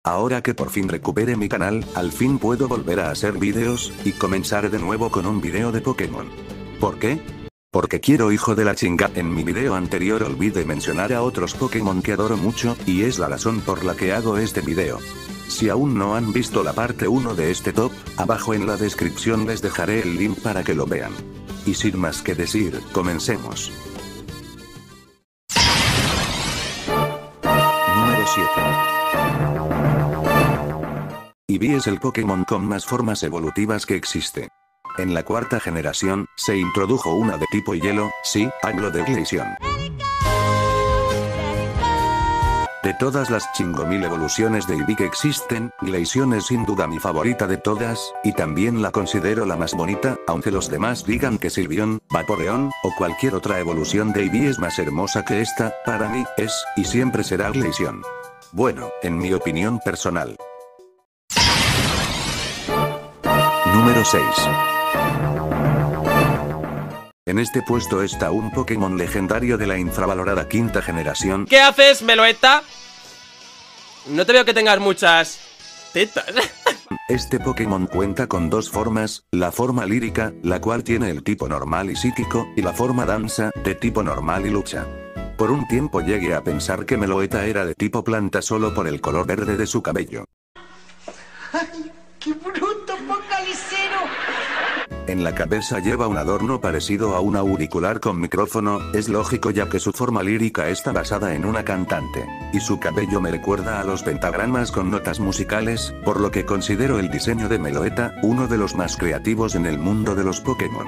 Ahora que por fin recupere mi canal, al fin puedo volver a hacer vídeos, y comenzar de nuevo con un video de Pokémon. ¿Por qué? Porque quiero, hijo de la chinga. En mi video anterior olvidé mencionar a otros Pokémon que adoro mucho, y es la razón por la que hago este video. Si aún no han visto la parte 1 de este top, abajo en la descripción les dejaré el link para que lo vean. Y sin más que decir, comencemos. Número 7. Eevee es el Pokémon con más formas evolutivas que existe. En la cuarta generación, se introdujo una de tipo hielo, sí, hablo de Glaceon. De todas las chingomil evoluciones de Eevee que existen, Glaceon es sin duda mi favorita de todas, y también la considero la más bonita, aunque los demás digan que Sylveon, Vaporeon, o cualquier otra evolución de Eevee es más hermosa que esta, para mí, es, y siempre será Glaceon. Bueno, en mi opinión personal. Número 6. En este puesto está un Pokémon legendario de la infravalorada quinta generación. ¿Qué haces, Meloetta? No te veo que tengas muchas tetas. Este Pokémon cuenta con dos formas, la forma lírica, la cual tiene el tipo normal y psíquico, y la forma danza, de tipo normal y lucha. Por un tiempo llegué a pensar que Meloetta era de tipo planta solo por el color verde de su cabello. ¡Ay, qué bruto, focalicero! En la cabeza lleva un adorno parecido a un auricular con micrófono, es lógico ya que su forma lírica está basada en una cantante, y su cabello me recuerda a los pentagramas con notas musicales, por lo que considero el diseño de Meloetta, uno de los más creativos en el mundo de los Pokémon.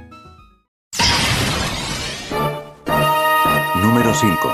Número 5.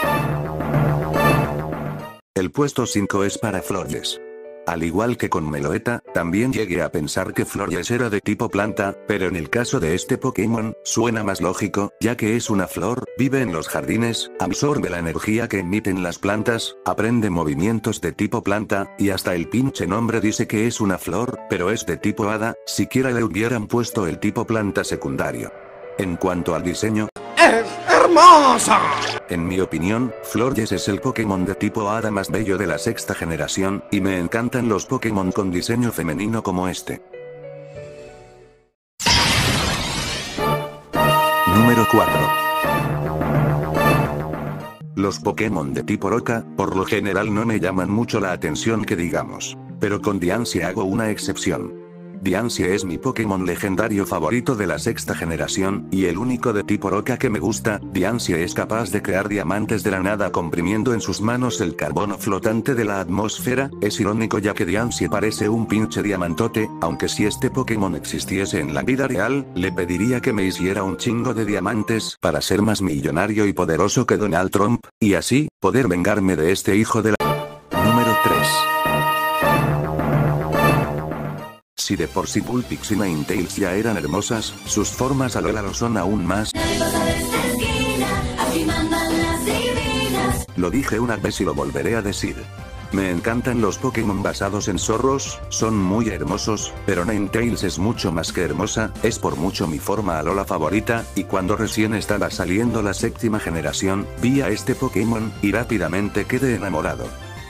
El puesto 5 es para Florges. Al igual que con Meloetta, también llegué a pensar que Florges era de tipo planta, pero en el caso de este Pokémon, suena más lógico, ya que es una flor, vive en los jardines, absorbe la energía que emiten las plantas, aprende movimientos de tipo planta, y hasta el pinche nombre dice que es una flor, pero es de tipo hada, siquiera le hubieran puesto el tipo planta secundario. En cuanto al diseño, ¡Es hermosa! en mi opinión, Florges es el Pokémon de tipo hada más bello de la sexta generación, y me encantan los Pokémon con diseño femenino como este. Número 4. Los Pokémon de tipo roca, por lo general no me llaman mucho la atención que digamos. Pero con Diancie hago una excepción. Diancie es mi Pokémon legendario favorito de la sexta generación, y el único de tipo roca que me gusta. Diancie es capaz de crear diamantes de la nada comprimiendo en sus manos el carbono flotante de la atmósfera. Es irónico ya que Diancie parece un pinche diamantote, aunque si este Pokémon existiese en la vida real, le pediría que me hiciera un chingo de diamantes para ser más millonario y poderoso que Donald Trump, y así, poder vengarme de este hijo de la... Número 3. Si de por sí Bullpix y Ninetales ya eran hermosas, sus formas Alola lo son aún más. Lo dije una vez y lo volveré a decir. Me encantan los Pokémon basados en zorros, son muy hermosos, pero Ninetales es mucho más que hermosa, es por mucho mi forma Alola favorita, y cuando recién estaba saliendo la séptima generación, vi a este Pokémon, y rápidamente quedé enamorado.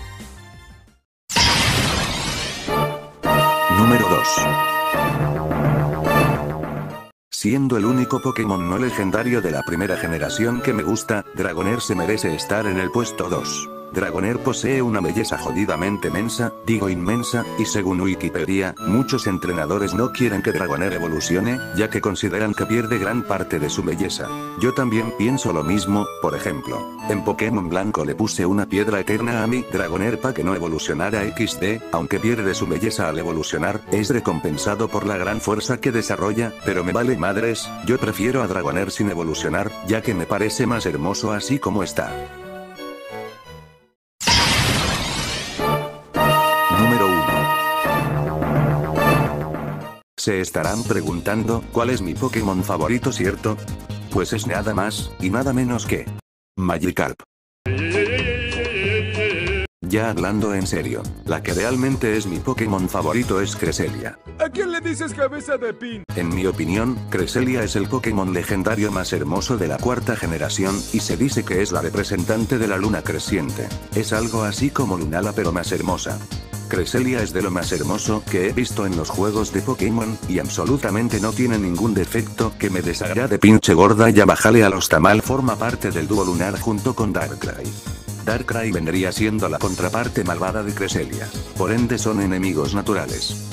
Número 2. Siendo el único Pokémon no legendario de la primera generación que me gusta, Dragonair se merece estar en el puesto 2. Dragonair posee una belleza jodidamente inmensa, y según Wikipedia, muchos entrenadores no quieren que Dragonair evolucione, ya que consideran que pierde gran parte de su belleza. Yo también pienso lo mismo, por ejemplo, en Pokémon Blanco le puse una piedra eterna a mi Dragonair para que no evolucionara XD, aunque pierde su belleza al evolucionar, es recompensado por la gran fuerza que desarrolla, pero me vale madres, yo prefiero a Dragonair sin evolucionar, ya que me parece más hermoso así como está. Número 1. Se estarán preguntando, ¿cuál es mi Pokémon favorito, cierto? Pues es nada más, y nada menos que... Magikarp. Ya hablando en serio, la que realmente es mi Pokémon favorito es Cresselia. ¿A quién le dices cabeza de pin? En mi opinión, Cresselia es el Pokémon legendario más hermoso de la cuarta generación, y se dice que es la representante de la luna creciente. Es algo así como Lunala pero más hermosa. Cresselia es de lo más hermoso que he visto en los juegos de Pokémon, y absolutamente no tiene ningún defecto que me desagrade. Pinche gorda, ya bájale a los tamal. Forma parte del dúo lunar junto con Darkrai. Darkrai vendría siendo la contraparte malvada de Cresselia. Por ende son enemigos naturales.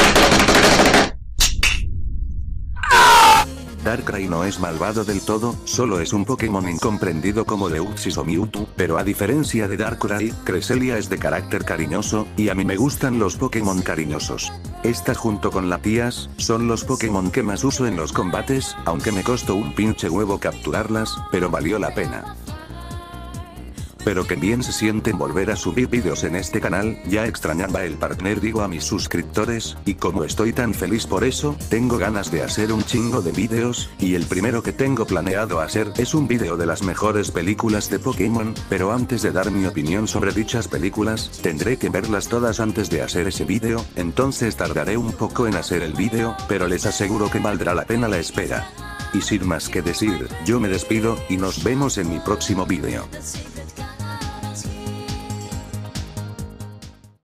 Darkrai no es malvado del todo, solo es un Pokémon incomprendido como Deoxys o Mewtwo, pero a diferencia de Darkrai, Cresselia es de carácter cariñoso, y a mí me gustan los Pokémon cariñosos. Estas junto con Latias, son los Pokémon que más uso en los combates, aunque me costó un pinche huevo capturarlas, pero valió la pena. Pero que bien se sienten volver a subir vídeos en este canal, ya extrañaba el partner, digo a mis suscriptores, y como estoy tan feliz por eso, tengo ganas de hacer un chingo de vídeos, y el primero que tengo planeado hacer es un vídeo de las mejores películas de Pokémon, pero antes de dar mi opinión sobre dichas películas, tendré que verlas todas antes de hacer ese vídeo, entonces tardaré un poco en hacer el vídeo, pero les aseguro que valdrá la pena la espera. Y sin más que decir, yo me despido, y nos vemos en mi próximo vídeo.